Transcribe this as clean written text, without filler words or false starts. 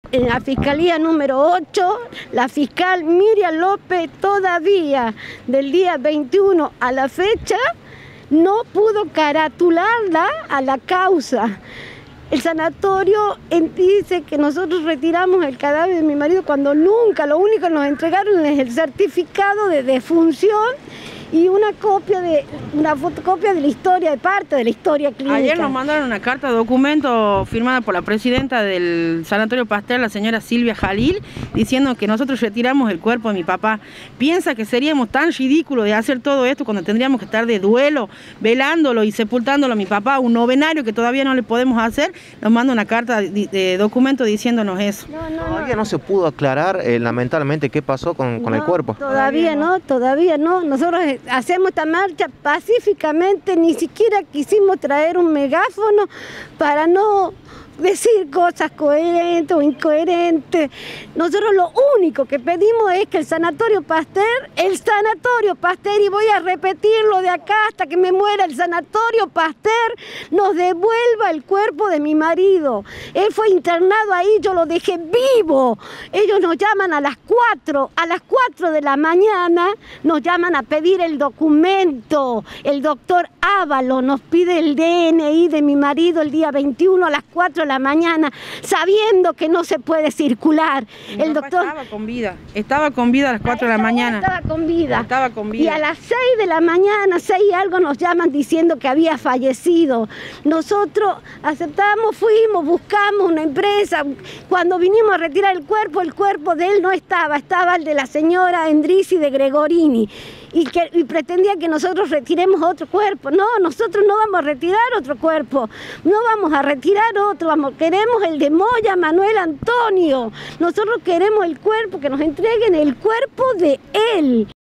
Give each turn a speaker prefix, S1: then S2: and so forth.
S1: En la Fiscalía número 8, la fiscal Miriam López todavía del día 21 a la fecha no pudo caratularla a la causa. El sanatorio dice que nosotros retiramos el cadáver de mi marido cuando nunca, lo único que nos entregaron es el certificado de defunción y una fotocopia de la historia, de parte de la historia clínica.
S2: Ayer nos mandaron una carta de documento firmada por la presidenta del Sanatorio Pasteur, la señora Silvia Jalil, diciendo que nosotros retiramos el cuerpo de mi papá. ¿Piensa que seríamos tan ridículos de hacer todo esto cuando tendríamos que estar de duelo, velándolo y sepultándolo a mi papá, un novenario que todavía no le podemos hacer? Nos manda una carta de documento diciéndonos eso.
S3: Todavía no se pudo aclarar lamentablemente qué pasó con el cuerpo.
S1: Todavía no. Nosotros hacemos esta marcha pacíficamente, ni siquiera quisimos traer un megáfono para no decir cosas coherentes o incoherentes. Nosotros lo único que pedimos es que el Sanatorio Pasteur, y voy a repetirlo de acá hasta que me muera, el Sanatorio Pasteur nos devuelva el cuerpo de mi marido. Él fue internado ahí, yo lo dejé vivo. Ellos nos llaman a las 4 de la mañana, nos llaman a pedir el documento. El doctor Ávalo nos pide el DNI de mi marido el día 21 a las 4 de la mañana, sabiendo que no se puede circular. El doctor
S2: estaba con vida a las 4 de la mañana.
S1: Estaba con vida. Y a las 6 de la mañana, 6 y algo, nos llaman diciendo que había fallecido. Nosotros aceptamos, fuimos, buscamos una empresa. Cuando vinimos a retirar el cuerpo de él no estaba el de la señora Endrizi de Gregorini. Y pretendía que nosotros retiremos otro cuerpo. No, nosotros no vamos a retirar otro cuerpo, no vamos a retirar otro, queremos el de Moya Manuel Antonio. Nosotros queremos el cuerpo, que nos entreguen el cuerpo de él.